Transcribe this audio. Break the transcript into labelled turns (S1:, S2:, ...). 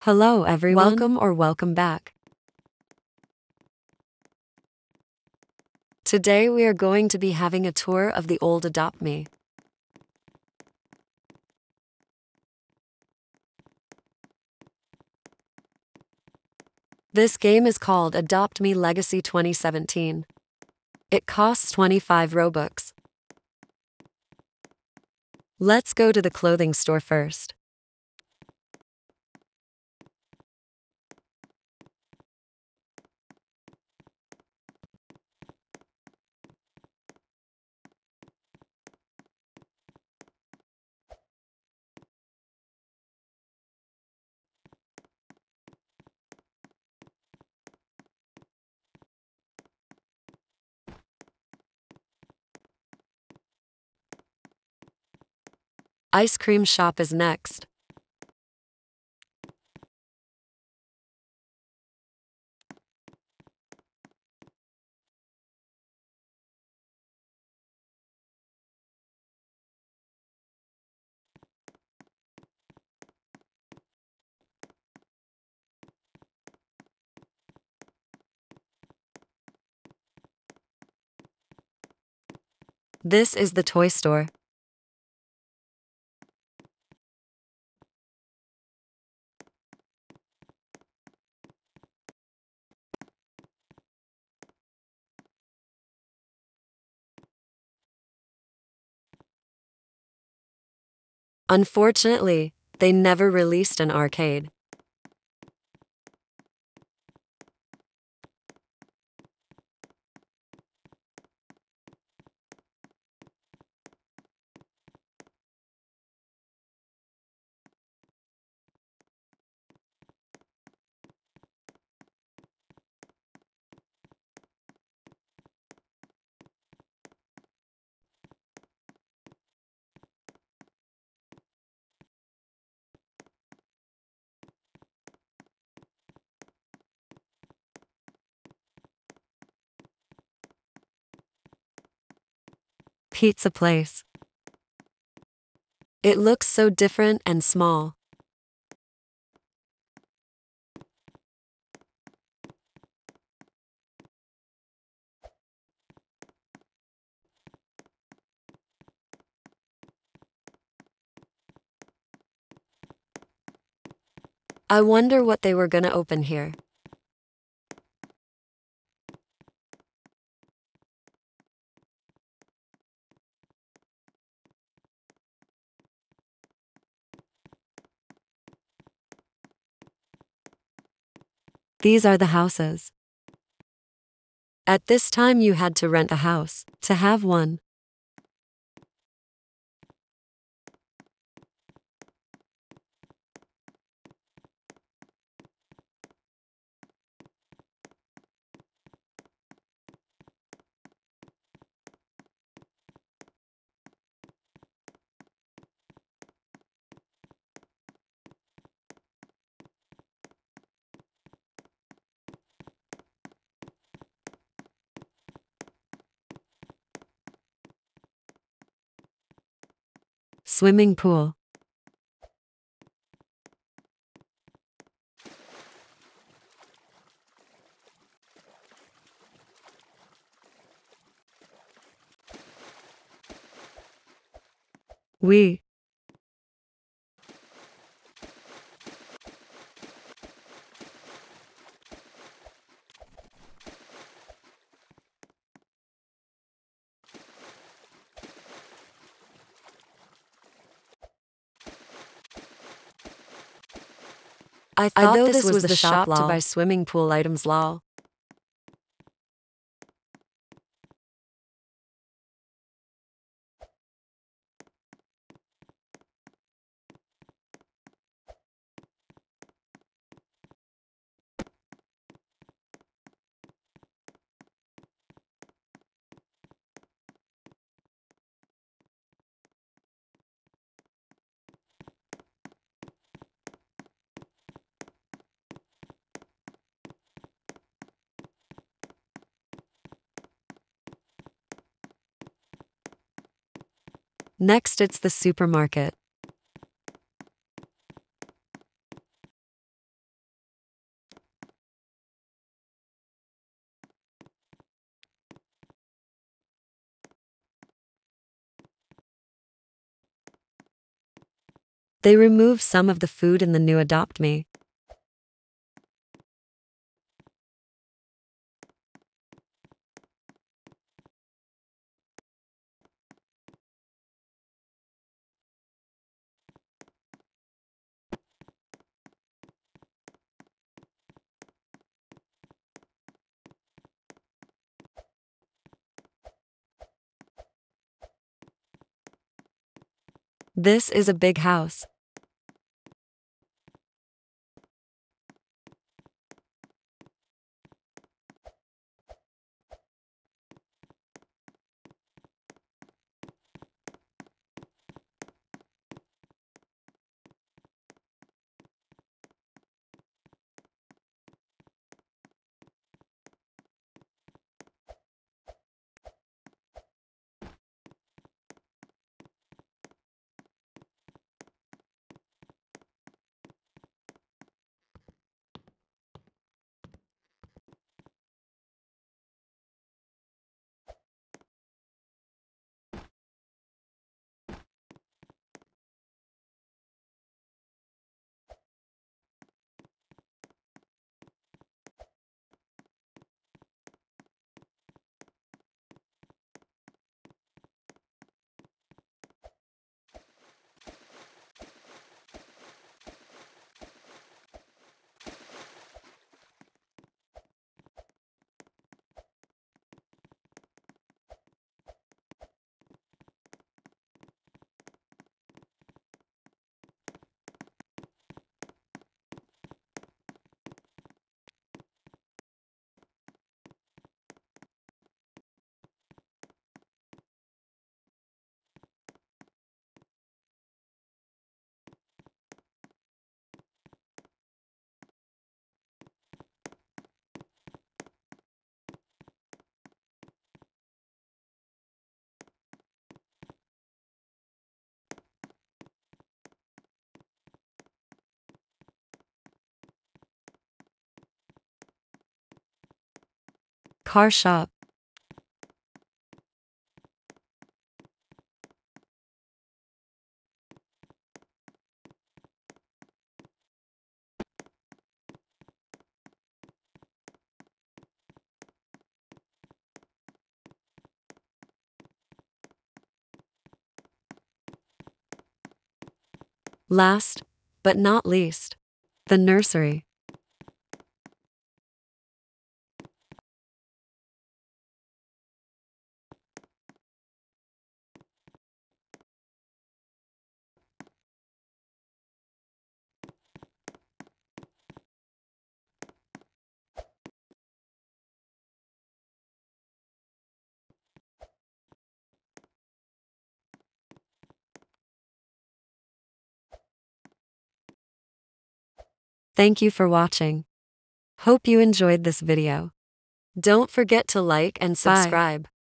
S1: Hello everyone. Welcome or welcome back. Today we are going to be having a tour of the old Adopt Me. This game is called Adopt Me Legacy 2017. It costs 25 Robux. Let's go to the clothing store first. Ice cream shop is next. This is the toy store. Unfortunately, they never released an arcade. Pizza place. It looks so different and small. I wonder what they were gonna open here. These are the houses. At this time you had to rent a house to have one. Swimming pool. We. I thought this was the shop to buy swimming pool items lol. Next it's the supermarket. They remove some of the food in the new Adopt Me. This is a big house. Car shop. Last, but not least, the nursery. Thank you for watching. Hope you enjoyed this video. Don't forget to like and subscribe.